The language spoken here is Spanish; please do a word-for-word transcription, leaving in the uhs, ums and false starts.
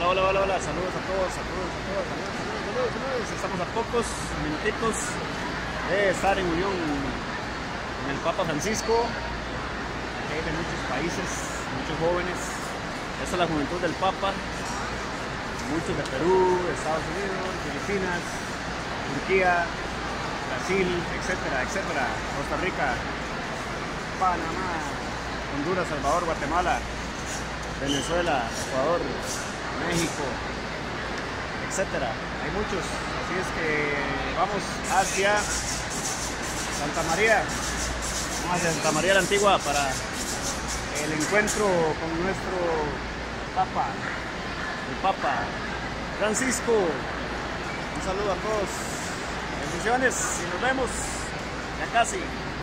Hola, hola, hola, hola, saludos a todos, saludos a todos, saludos, saludos, saludos, saludos. Estamos a pocos minutitos de estar en unión con el Papa Francisco. Aquí hay de muchos países, muchos jóvenes. Esta es la juventud del Papa. Muchos de Perú, Estados Unidos, Filipinas, Turquía, Brasil, etcétera, etcétera. Costa Rica, Panamá, Honduras, Salvador, Guatemala, Venezuela, Ecuador, México, etcétera. Hay muchos, así es que vamos hacia Santa María, vamos hacia Santa María la Antigua para el encuentro con nuestro Papa, el Papa Francisco. Un saludo a todos, bendiciones y nos vemos ya casi.